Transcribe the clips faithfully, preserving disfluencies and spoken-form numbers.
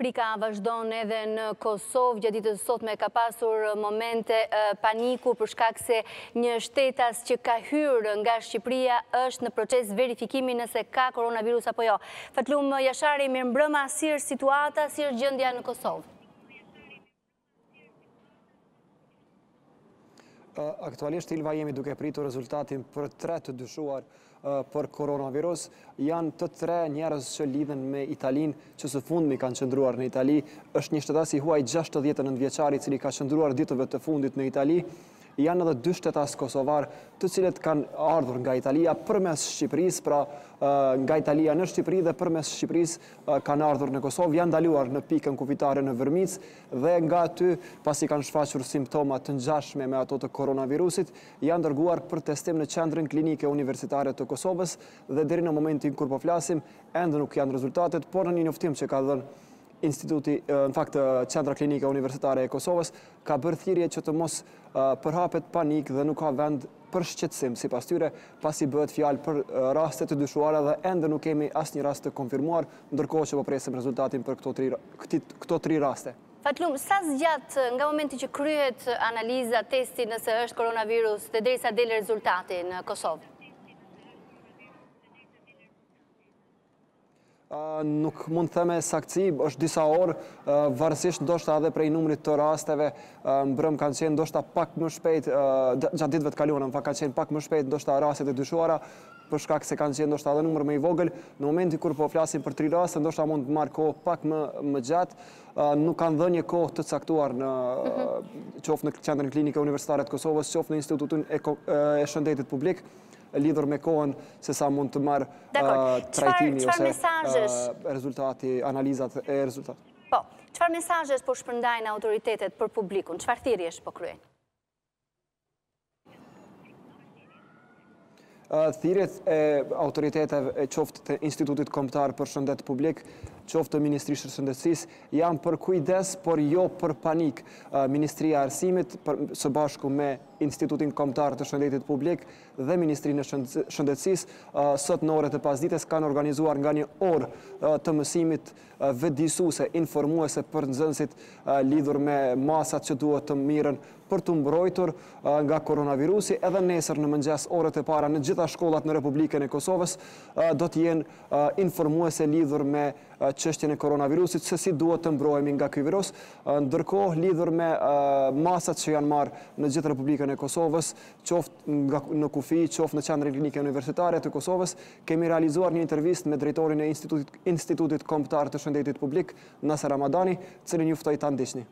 Frika vazhdon edhe në Kosovë, gjatë ditës sot me ka pasur momente paniku për shkak se një shtetas që ka hyrë nga Shqipëria është në proces verifikimi nëse ka koronavirus apo jo. Fatlum Jashari, mirëmbrëma, si është situata, si është gjendja në Kosovë? Aktualisht, Ilva, jemi duke pritur rezultatin për tre të dyshuar për koronavirus. Janë të tre njerëz që lidhen me Italin, që së fundmi kanë qëndruar në Itali. Është një shtetas i huaj gjashtëdhjetë e nëntë vjeçari, i cili ka qëndruar ditëve të fundit në Itali. Janë edhe dy shtetas kosovar, të cilët kanë ardhur nga Italia përmes Shqipërisë, pra nga Italia në Shqipëri dhe përmes Shqipërisë kanë ardhur në Kosovë, janë ndaluar në pikën kufitare në Vërmic dhe nga aty, pasi kanë shfaqur simptoma të ngjashme me ato të koronavirusit, janë dërguar për testim në qendrën klinike universitare të Kosovës dhe deri në momentin kur po flasim, ende nuk janë rezultatet, por në një njoftim që ka dhënë Instituti, në fakt, Qendra Klinike Universitare e Kosovës, ka bërë thirrje që të mos përhapet panik dhe nuk ka vend për shqetësim, sipas tyre, pasi bëhet fjalë për raste të dyshuara dhe ende nuk kemi asnjë rast të konfirmuar, ndërkohë që po presim rezultatin për këto tri, këto tri raste. Fatlum, sa zgjat nga momenti që kryhet analiza, testi nëse është koronavirus dhe derisa del rezultati në Kosovë? Nuk mund të theme saktësi, është disa orë, varësisht ndoshta edhe prej numrit të rasteve, mbrëm kanë qenë ndoshta pak më shpejt, gjatë ditëve të kaluara, në fakt kanë qenë pak më shpejt ndoshta rastet e dyshuara, për shkak se kanë qenë ndoshta edhe numër më i vogël. Në momentin kur po flasim për tri raste, ndoshta mund të marrë kohë pak më më gjatë, nuk kanë dhënë një kohë të caktuar në qoftë në Qendrën Klinike Universitare të Kosovës, qoftë në Institutin e Shëndetit Publik, lidhur me kohën se sa mund të marrë trajtimi ose rezultati, analizat e rezultat. Po, çfarë mesazhesh po shpërndajnë autoritetet për publikun? Çfarë thirrjesh po kryejnë? Thirrjet e autoriteteve, qoftë të Institutit Kombëtar për Shëndet Publik, qoftë të Ministrisë së Shëndetësisë, janë për kujdes, por jo për panik. Ministria e Arsimit, së bashku me Institutin Kombëtar të Shëndetit Publik dhe Ministrinë e Shëndetësisë, sot në orët e pasdites kanë organizuar nga një orë të mësimit vetëdijsuese, informuese për nxënësit lidhur me masat që duhet të mirën për të mbrojtur nga koronavirusi. Edhe nesër në mëngjes orët e para në gjitha shkollat në Republikën e Kosovës do të jenë informuese lidhur me çështjen e koronavirusit, se si duhet të mbrohemi nga ky virus. Ndërkohë, lidhur me masat që janë marrë në gjithë Republikën e Kosovës, qoftë në kufi, qoftë në Qendrën Klinike Universitare të Kosovës, kemi realizuar një intervistë me drejtorin e Institutit, Institutit Kombëtar të Shëndetit Publik, Nasser Ramadani, cilin ju ftoj ta ndiqni.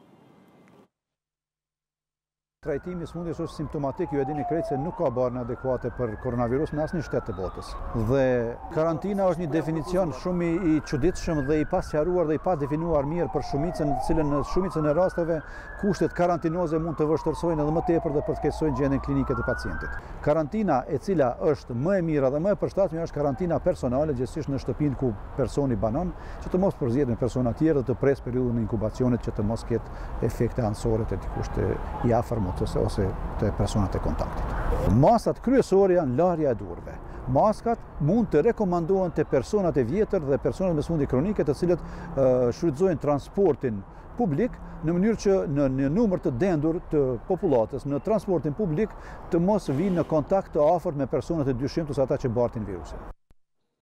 Trajtimi i sëmundjes është simptomatik, ju e dini krejt se nuk ka barë adekuate për koronavirus në asnjë shtet të botës. Dhe karantina është një definicion shumë i çuditshëm dhe i pasqaruar dhe i pa definuar mirë për shumicën, të cilën në shumicën e rasteve kushtet karantinoze mund të vështërsojnë edhe më tepër dhe përkeqësojnë gjendjen klinike të pacientit. Karantina e cila është më e mira dhe më e përshtatshme është karantina personale, gjithsesi në shtëpinë ku personi banon, që të mos përzihet me persona të tjerë dhe të pres periudhën e inkubacionit që të mos ketë efekte anësore të dikush të i afërm ose të personat e kontaktit. Masat kryesore janë larja e durve. Maskat mund të rekomandohen të personat e vjetër dhe personat me sëmundje kronike të cilët uh, shfrytëzojnë transportin publik në mënyrë që në një numër të dendur të popullatës në transportin publik të mos vinë në kontakt të afërt me personat e dyshimtë ose ata që bartin virusin.